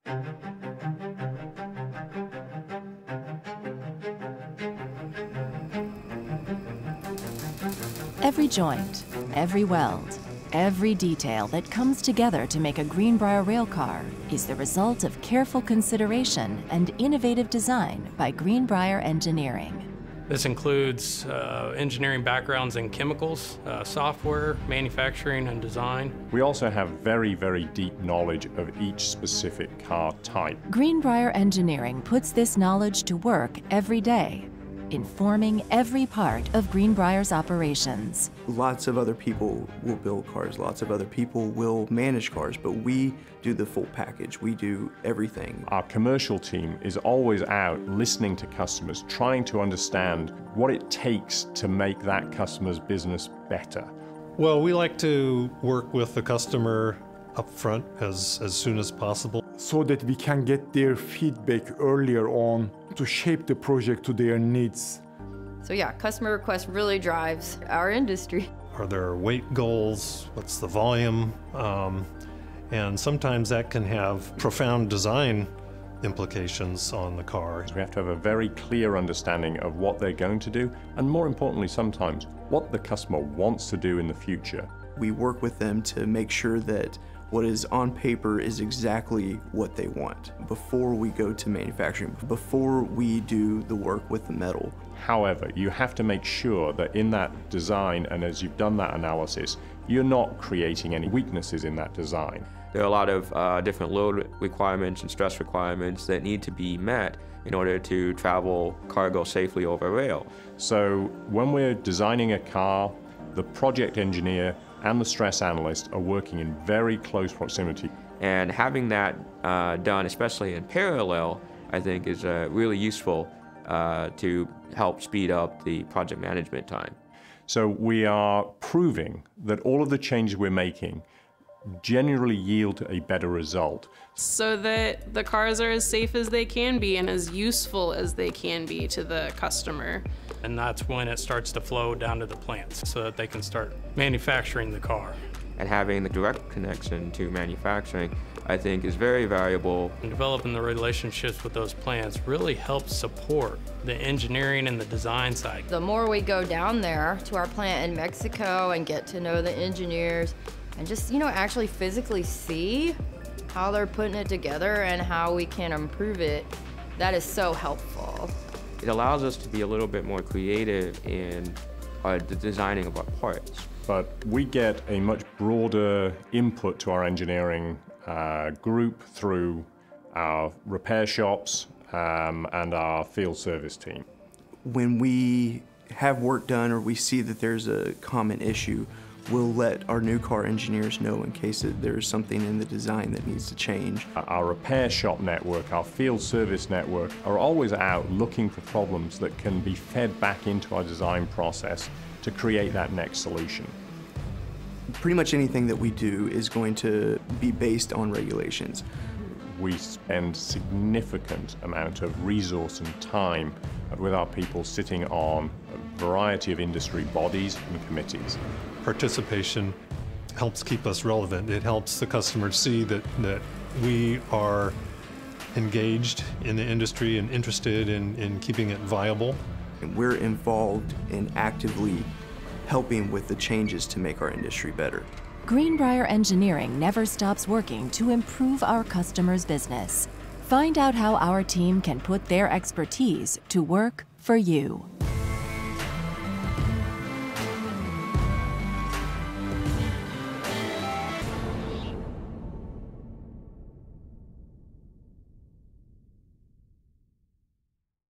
Every joint, every weld, every detail that comes together to make a Greenbrier railcar is the result of careful consideration and innovative design by Greenbrier Engineering. This includes engineering backgrounds in chemicals, software, manufacturing, and design. We also have very, very deep knowledge of each specific car type. Greenbrier Engineering puts this knowledge to work every day, informing every part of Greenbrier's operations. Lots of other people will build cars, lots of other people will manage cars, but we do the full package. We do everything. Our commercial team is always out listening to customers, trying to understand what it takes to make that customer's business better. Well, we like to work with the customer up front as soon as possible, so that we can get their feedback earlier on to shape the project to their needs. So yeah, customer request really drives our industry. Are there weight goals? What's the volume? And sometimes that can have profound design implications on the car. We have to have a very clear understanding of what they're going to do, and more importantly sometimes, what the customer wants to do in the future. We work with them to make sure that what is on paper is exactly what they want before we go to manufacturing, before we do the work with the metal. However, you have to make sure that in that design, and as you've done that analysis, you're not creating any weaknesses in that design. There are a lot of different load requirements and stress requirements that need to be met in order to travel cargo safely over rail. So when we're designing a car, the project engineer and the stress analyst are working in very close proximity. And having that done, especially in parallel, I think is really useful to help speed up the project management time. So we are proving that all of the changes we're making generally yield a better result. So that the cars are as safe as they can be and as useful as they can be to the customer. And that's when it starts to flow down to the plants so that they can start manufacturing the car. And having the direct connection to manufacturing, I think, is very valuable. And developing the relationships with those plants really helps support the engineering and the design side. The more we go down there to our plant in Mexico and get to know the engineers and just, actually physically see how they're putting it together and how we can improve it, that is so helpful. It allows us to be a little bit more creative in the designing of our parts. But we get a much broader input to our engineering group through our repair shops and our field service team. When we have work done or we see that there's a common issue, we'll let our new car engineers know in case that there's something in the design that needs to change. Our repair shop network, our field service network are always out looking for problems that can be fed back into our design process to create that next solution. Pretty much anything that we do is going to be based on regulations. We spend significant amount of resource and time with our people sitting on a variety of industry bodies and committees. Participation helps keep us relevant. It helps the customer see that we are engaged in the industry and interested in keeping it viable. And we're involved in actively helping with the changes to make our industry better. Greenbrier Engineering never stops working to improve our customers' business. Find out how our team can put their expertise to work for you.